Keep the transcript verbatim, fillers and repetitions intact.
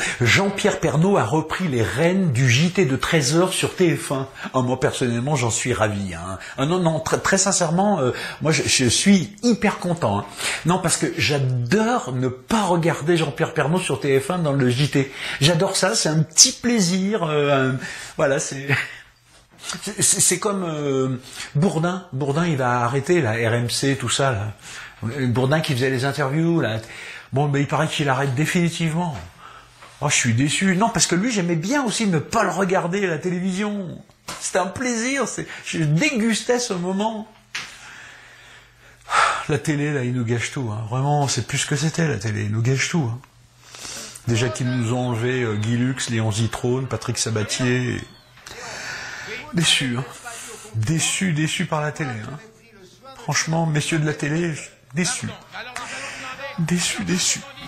Jean-Pierre Pernaut a repris les rênes du J T de treize heures sur T F un. Oh, moi, personnellement, j'en suis ravi. Hein. Ah, non, non, très, très sincèrement, euh, moi, je, je suis hyper content. Hein. Non, parce que j'adore ne pas regarder Jean-Pierre Pernaut sur T F un dans le J T. J'adore ça, c'est un petit plaisir. Euh, un, voilà, c'est... C'est comme euh, Bourdin. Bourdin, il va arrêter la R M C, tout ça. Là. Bourdin qui faisait les interviews. Là. Bon, mais il paraît qu'il arrête définitivement. Oh, je suis déçu. Non, parce que lui, j'aimais bien aussi ne pas le regarder à la télévision. C'était un plaisir. Je dégustais ce moment. La télé, là, il nous gâche tout. Hein. Vraiment, c'est plus ce que c'était, la télé. Il nous gâche tout. Hein. Déjà qu'ils nous ont enlevé euh, Guy Lux, Léon Zitrone, Patrick Sabatier... Déçu, hein. déçu, déçu par la télé. Hein. Franchement, messieurs de la télé, déçu. Déçu, déçu.